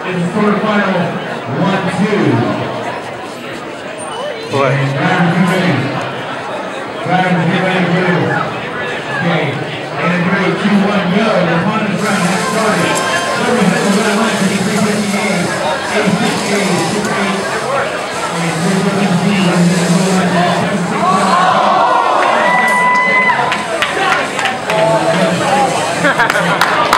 in the quarterfinal 1-2. What? And drivers, get ready. Drivers, get ready, blue. Okay. And 3, 2, 1, go. The Honda's run has started. Serving has a red line for the 358, 86, 68. And 3, 1, running in the middle line to 7, 6, 9.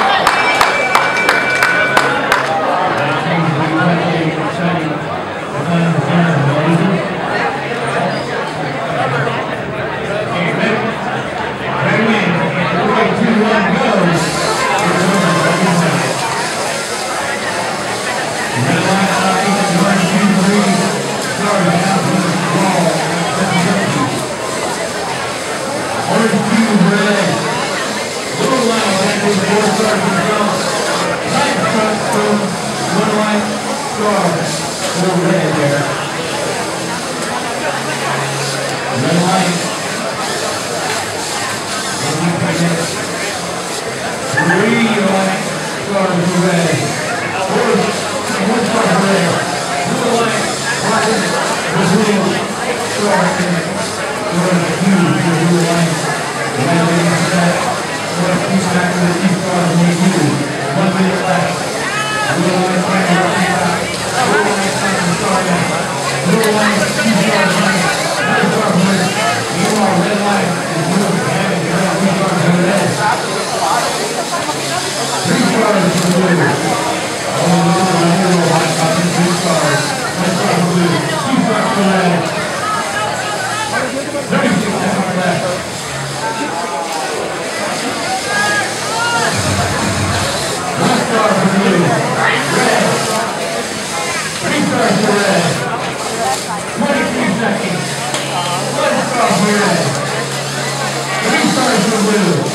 Blue.